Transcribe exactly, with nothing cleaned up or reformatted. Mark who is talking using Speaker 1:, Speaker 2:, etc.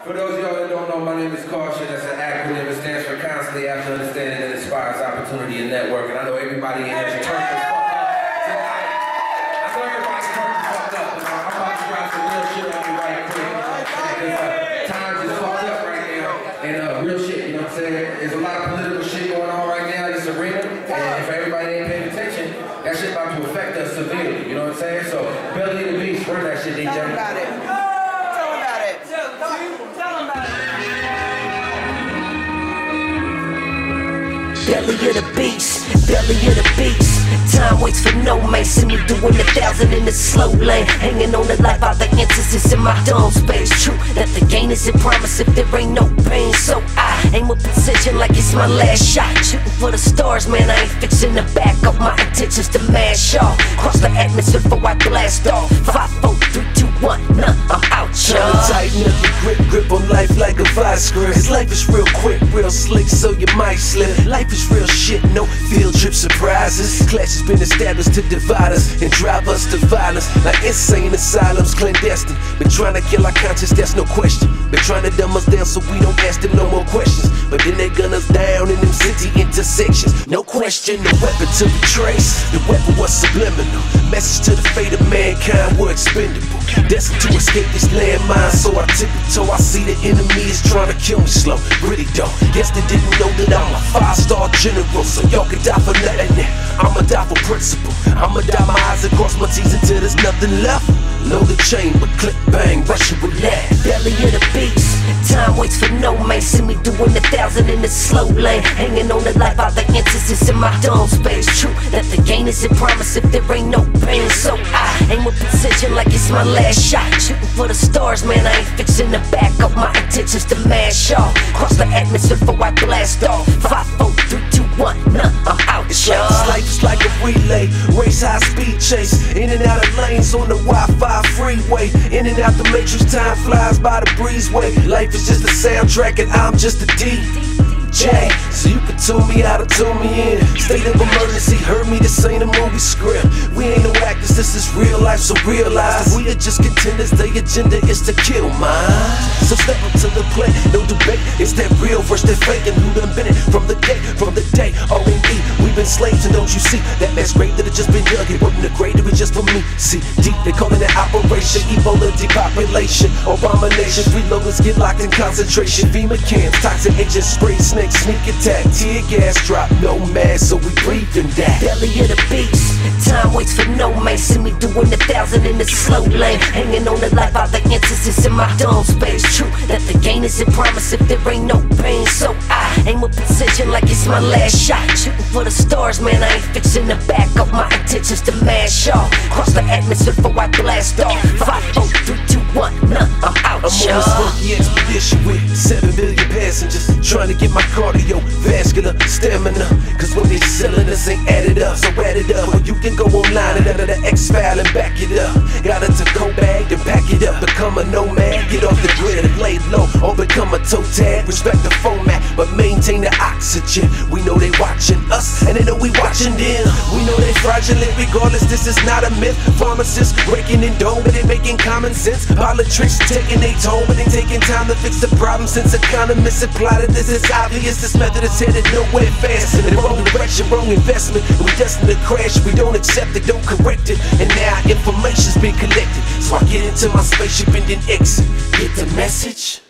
Speaker 1: For those of y'all that don't know, my name is Caution. That's an acronym. It stands for Constantly After Understanding that Inspires Opportunity and Network. And I know everybody in here is turned the fuck up tonight. I know everybody's turned the fuck up. But I'm about to drop some real shit on you right quick. Because uh, times is fucked up right now. And uh, real shit, you know what I'm saying? There's a lot of political shit going on right now in this arena. And if everybody ain't paying attention, that shit about to affect us severely. You know what I'm saying? So, Belly of the Beast, where's that shit, D J?
Speaker 2: Tell them about it. Tell them about it. Tell them about it.
Speaker 3: Belly of the beast, belly of the beast. Time waits for no man. See me doing a thousand in the slow lane, hanging on the life out the answers in my dome space. True that the gain isn't promised if there ain't no pain. So I aim with precision like it's my last shot. Shooting for the stars, man, I ain't fixing the back up. My intentions to mash off, cross the atmosphere before I blast off. Five, four, three, two, one, nah, I'm out, y'all.
Speaker 4: Tighten up your grip, grip on life like a vice grip. Cause life is real quick, real slick, so you might slip. Life is real shit, no field trip surprises. Clash has been established to divide us and drive us to violence. Like insane asylums, clandestine. Been trying to kill our conscience, that's no question. Been trying to dumb us down so we don't ask them no more questions. But then they gun us down in them city intersections. No question, the weapon to be traced. The weapon was subliminal. Message to the fate of mankind, we're expendable. Destined to escape this landmine, so I tip it toe. I see the enemy is trying to kill me slow. Really don't. Guess they didn't know that I'm a five-star general, so y'all can die for nothing. I'ma die for principle. I'ma dot my eyes and cross my T's until there's nothing left. Load the chain, but click bang, Russian roulette.
Speaker 3: Belly of the beast, time waits for no man. See me doing a thousand in the slow lane, hanging on the life out the answers in my dome space. True that the gain isn't promised if there ain't no pain. So I aim with precision like it's my last shot. Shooting for the stars, man, I ain't fixing the back up. My intentions to mash off, cross the atmosphere before I blast off. Five, four, three, two, one, nah, I'm out, y'all.
Speaker 4: Life is like a relay, race high speed chase. In and out of lanes on the Wi-Fi freeway. In and out the matrix, time flies by the breezeway. Life is just a soundtrack and I'm just a D J. So you can tune me out or tune me in. State of emergency, heard me, this ain't a movie script. We ain't no actors, this is real life, so realize we are just contenders, the agenda is to kill mine. So step up to the plate, no debate, it's that real versus that fake. And who done been it from the day, from the day, R and E. We've been slaves and don't you see, that mass grave that had just been dug. It wasn't a grave, it was just for me. See, deep, they calling it Operation Ebola depopulation. Abomination, freeloaders get locked in concentration. FEMA camps, toxic agents, spray snakes, sneak attack, tear gas drop, no mask, so we breathing that.
Speaker 3: Belly of the beast, time waits for no man. See me doing a thousand in the slow lane, hanging on the life out the answers in my dome space. True that the gain isn't promised if there ain't no pain. So I aim with precision like it's my last shot. Shooting for the stars, man, I ain't fixing the back up. My intentions to mash off, cross the atmosphere before I blast off. Five, four, three, two, one, nah, I'm out,
Speaker 4: I'm on a smoky expedition with seven million passengers, trying to get my cardiovascular stamina. Cause what they selling us ain't added up, so add it up. Or you can go online and under the X-File and back it up. Got it to go bag, then pack it up. Become a nomad, get off the grid and lay low, or become a toe tag. Respect the format, but maintain the oxygen. We know they watching us, and they know we watching them. We know they fraudulent, regardless, this is not a myth. Pharmacists breaking in dome, but they making common sense. Politics taking their tone, but they taking time to fix the problem. Since economists apply to this, it's obvious this method is headed nowhere fast. In the wrong direction, wrong investment, and we destined to crash. We don't accept it, don't correct it, and now information's been collected. So I get into my spaceship and then exit. Get the message?